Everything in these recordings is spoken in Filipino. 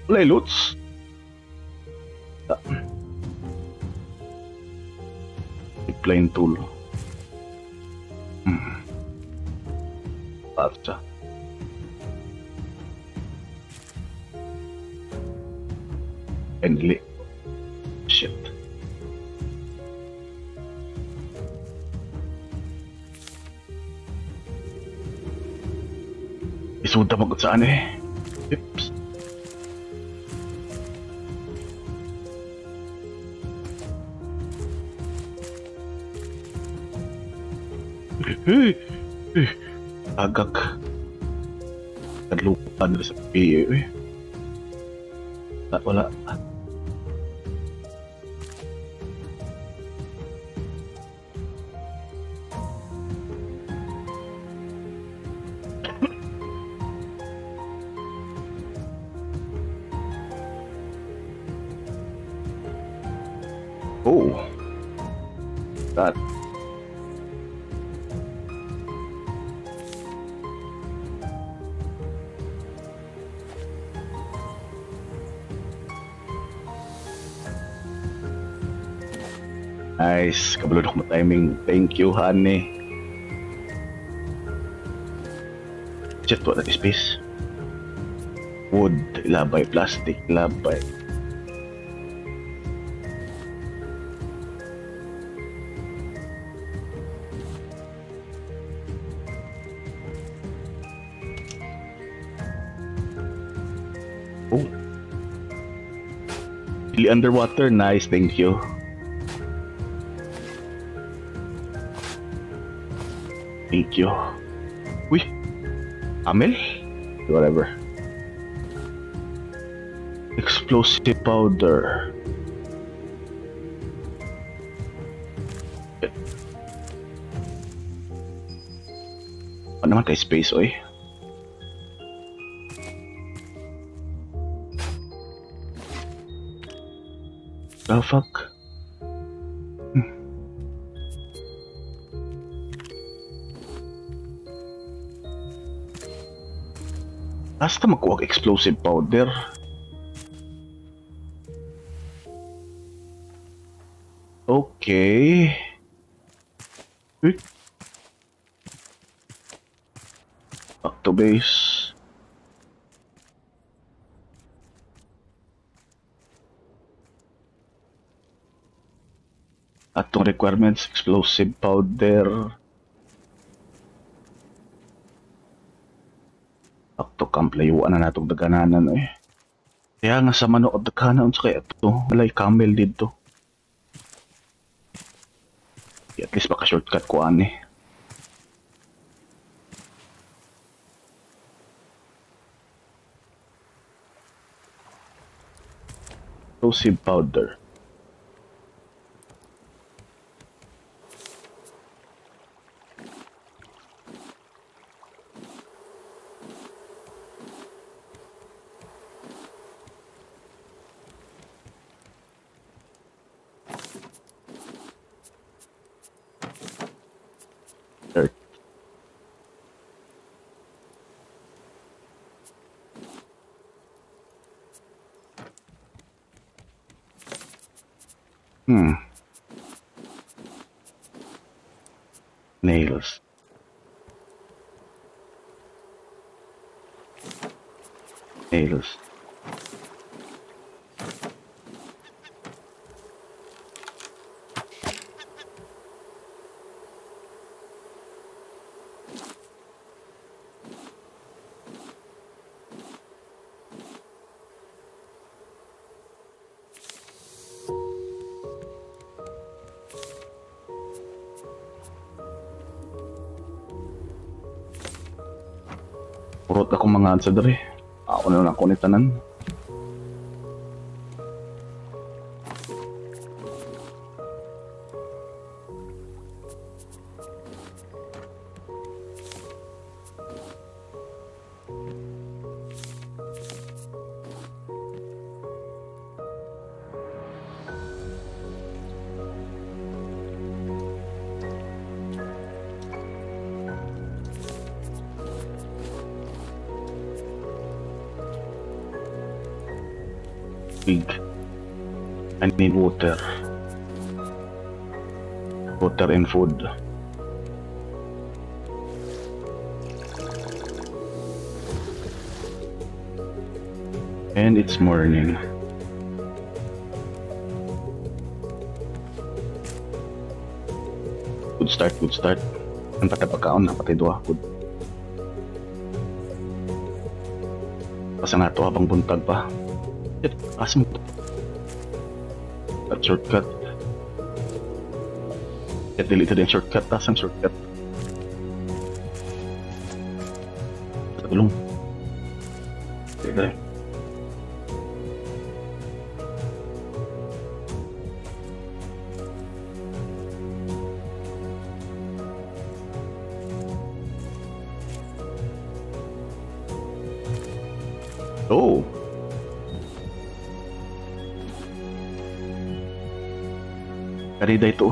Wala loots. Plain tool. Basta. Finally. Shit. Isuda mo kung saan eh. Oops. Agak. Lupa na sa piyo eh. Wala. Oh. That. Nice, kabulod ako timing. Thank you, honey. Chat po natin space. Wood, labay, plastic, labay. Oh. Really underwater, nice, thank you. Thank you. Uy! Amel? Whatever. Explosive powder. Ano naman kay space, oy? The fuck? Basta magkuha explosive powder. Okay. Back to base. Atong requirements, explosive powder. Back to camp, layuan na natong dagananan eh. Kaya nga sa manood daghanan sa kaya ito, walay camel dito. At least baka shortcut ko ani. Explosive powder. Nails. Nails. Purot akong mga answer dere. Ako na lang ako ni tanan. Big. I need water. Water and food. And it's morning. Good start, good start. Ang patay pagkaon na, patay doa. Good. Pasang nato habang buntag pa. Shit, asim. That shortcut. Shit, delete din shortcut. Tasang shortcut. Tulong. Okay. Oh. Karida ito.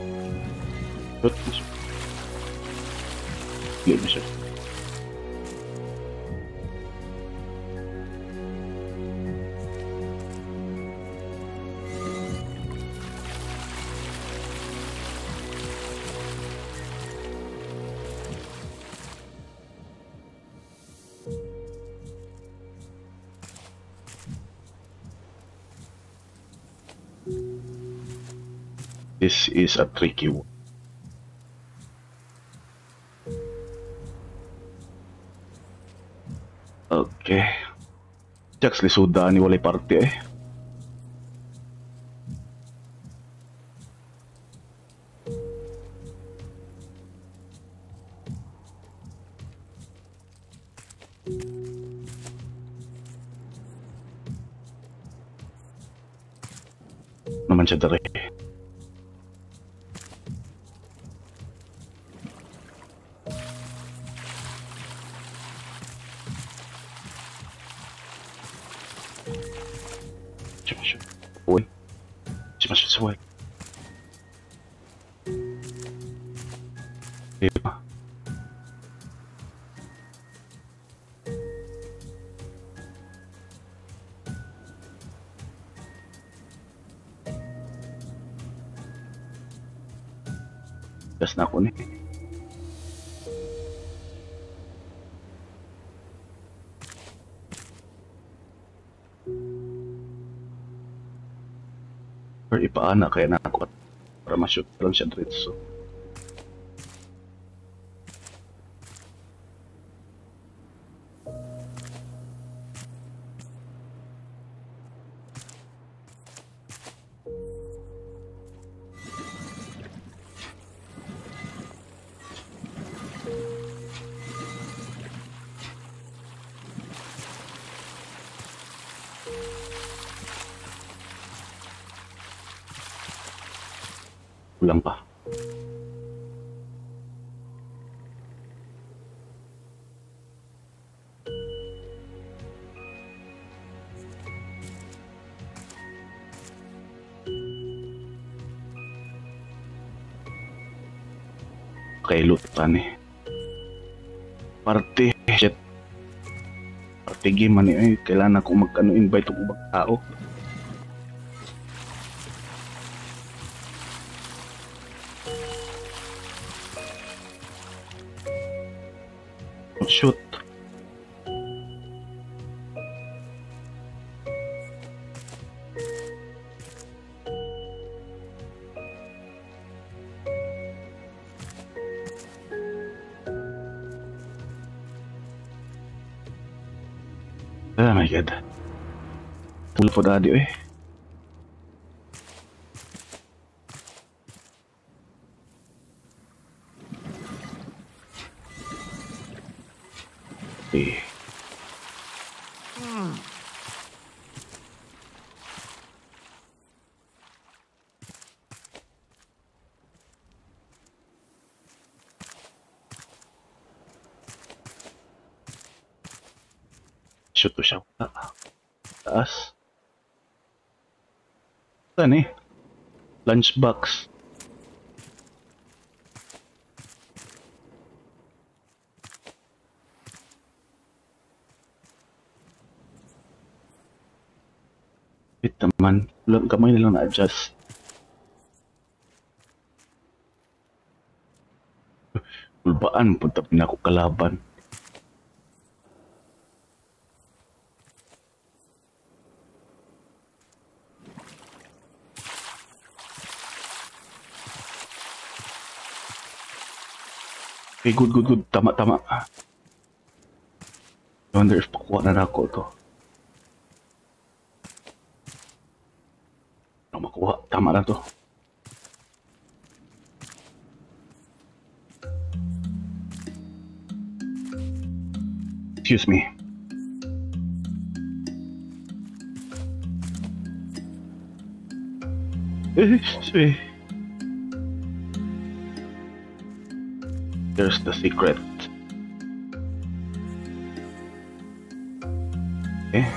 Lihat siya. This is a tricky one. Okay. Jaks lisuda ni walay party eh. Naman siya dari. Oi. Masuk sesuai. Iya. Gas na ako ni. Or ipaana kaya na ako para ma-shoot lang siya diretso. Kulang pa. Okay, lutan eh. Party, shit. Party game man eh. Kailangan akong invite ng ibang tao. Shoot. Oh my god. Tulo po dadi eh. Eh. Shoot ko siya. Taas. Saan eh? Lunchbox. Wait naman. Kamay na lang na-adjust. Ulbaan, punta pin ako kalaban. Okay, good. Tama. I wonder if pakuha na ako to. Ano makuha? Tama na to. Excuse me. There's the secret. Okay.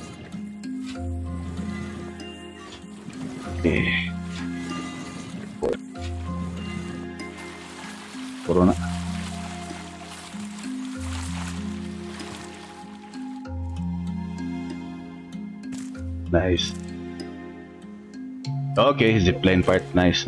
Corona. Nice. Okay, zipline part. Nice.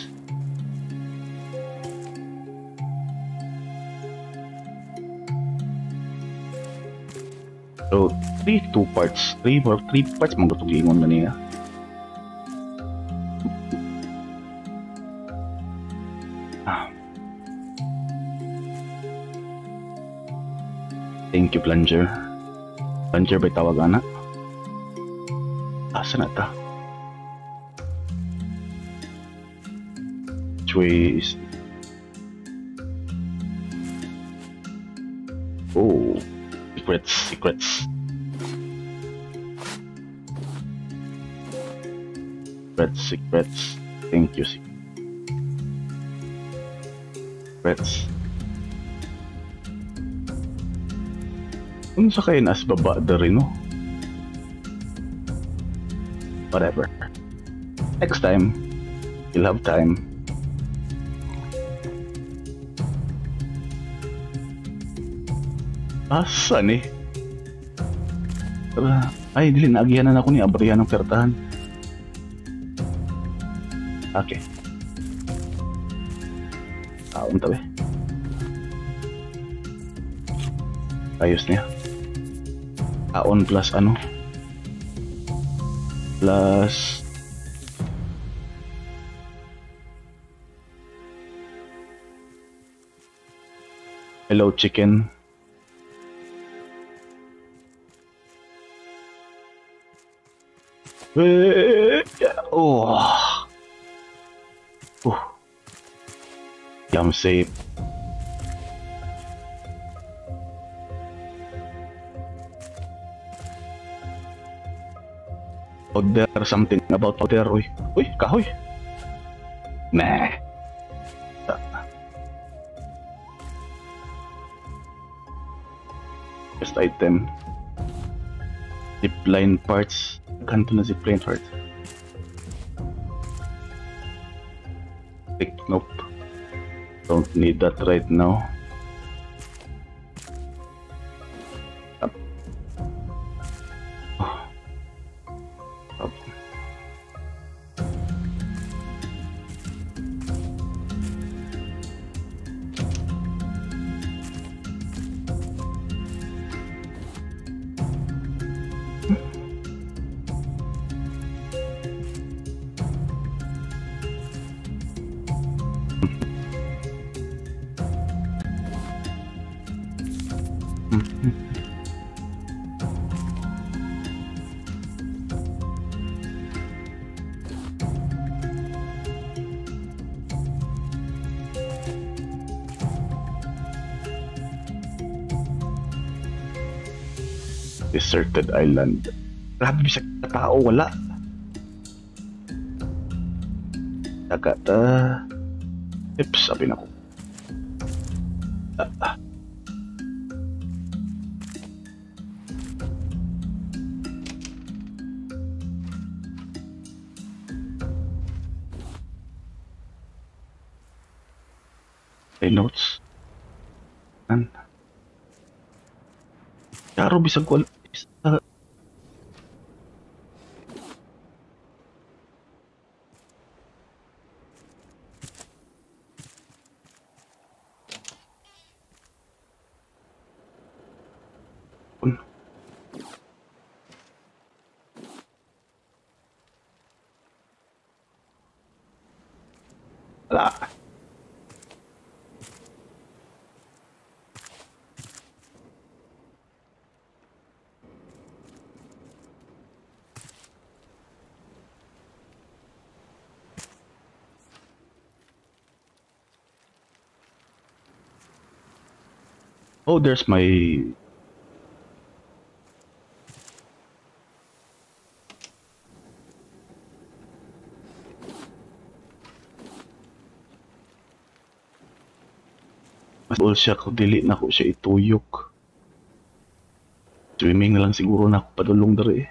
So, two parts. Three parts mong gutong ingon na niya. Thank you, Plunger. Plunger ba'y tawag anak? Asa na ta? Which way is... Oh, secrets. Secrets. Thank you, secrets. Unsa kay nas baba rin, no? Whatever. Next time, you'll have time. Asa ni? Ay, dili naagyanan ako ni abrihan ng pertahan. Okay. Unta be. Ayos niya. Taon plus ano? Plus hello chicken. Oh. I'm safe. Out there something about out there. Uy, kahoy. Nah. Best item. Zipline parts. Kanto na zipline parts. Nope. Don't need that right now. Deserted island. Grabe bisa tao, wala. Dagat, tips, sabi na ko. Notes. Karo bisag wala. Wala. Oh, there's my... Mas all siya kung dili na ko siya ituyok. Swimming na lang siguro na ako padulong dari.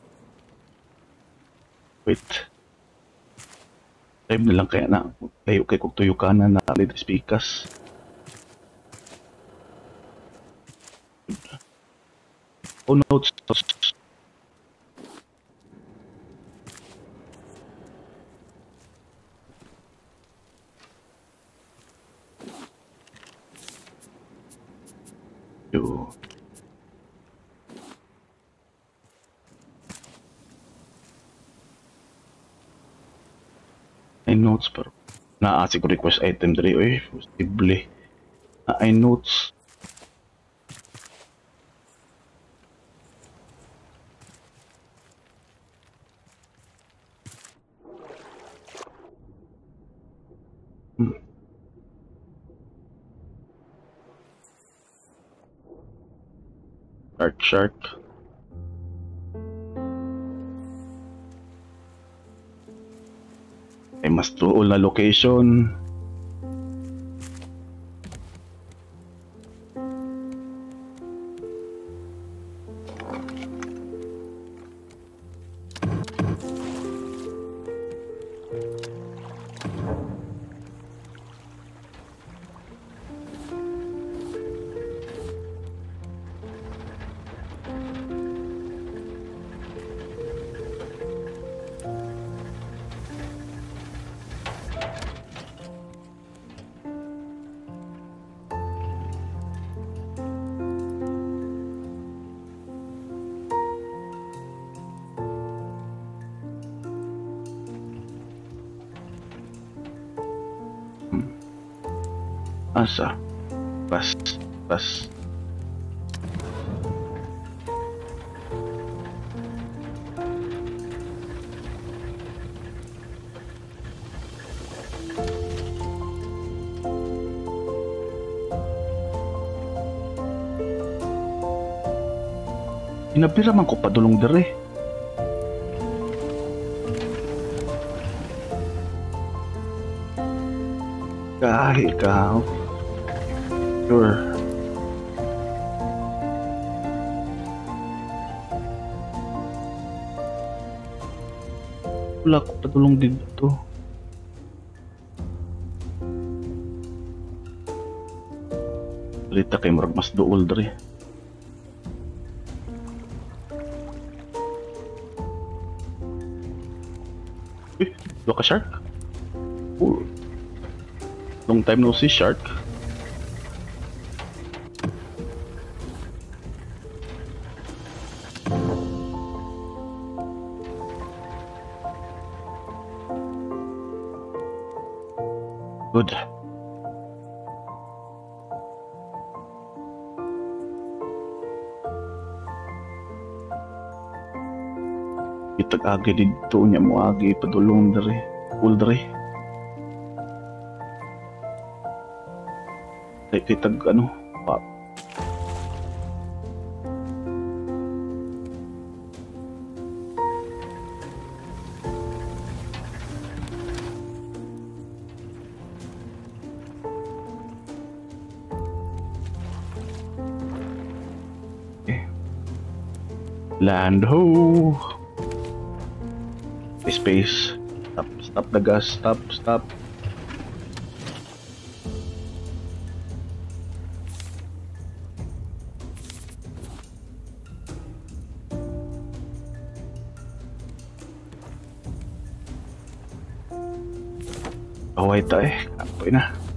Wait. Time na lang kaya na. Layo kay kong tuyo kanan na ulit speakers. Oh, notes. Yo. Ay notes pero naasi ko request item dali oy posible. Ay notes. Shark. Ay mas tuol na location. Asa? Pas. Inabira man ko padulong dere. Kahit ikaw. Sure. Wala ko patulong dito. Rita kay marag mas dool dre. Dua ka shark? Oh. Long time no see shark. Good. Itag agi dito niya mo agi padulong dere, cool dere. Kitag ano, pop. Land ho. Space. Stop the gas. Stop. Away tayo. Kapoy na.